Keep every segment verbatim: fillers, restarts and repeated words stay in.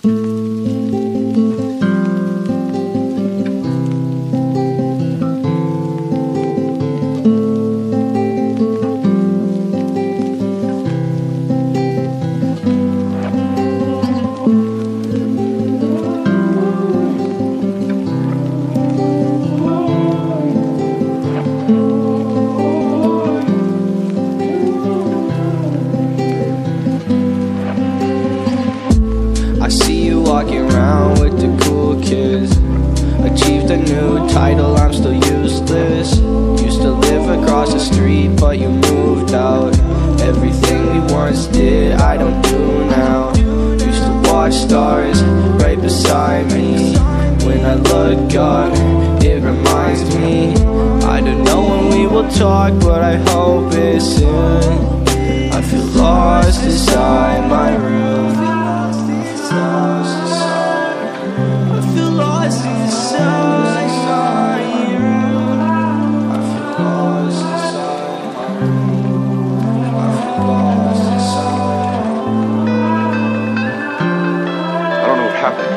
I see you walking around with the cool kids. Achieved a new title, I'm still useless. Used to live across the street, but you moved out. Everything we once did, I don't do now. Used to watch stars right beside me. When I look up, it reminds me. I don't know when we will talk, but I hope it's soon. I feel lost inside my room. I feel lost inside my room. I feel lost inside my room. I feel lost inside. I don't know what happened.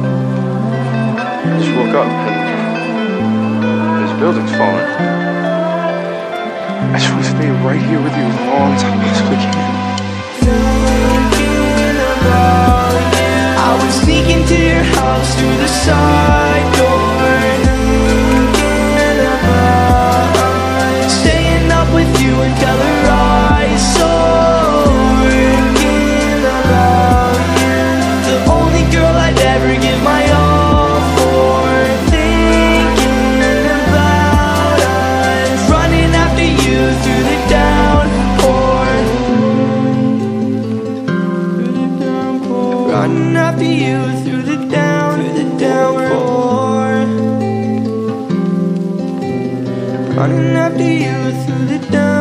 I just woke up and this building's falling. I just want to stay right here with you as long as I possibly can. I would sneak into your house through the side door, staying up with you until her eyes soar. The only girl I'd ever give my all for. Thinking about us, running after you through the downpour. Running after you through the down, through the downpour. Running after you through the down.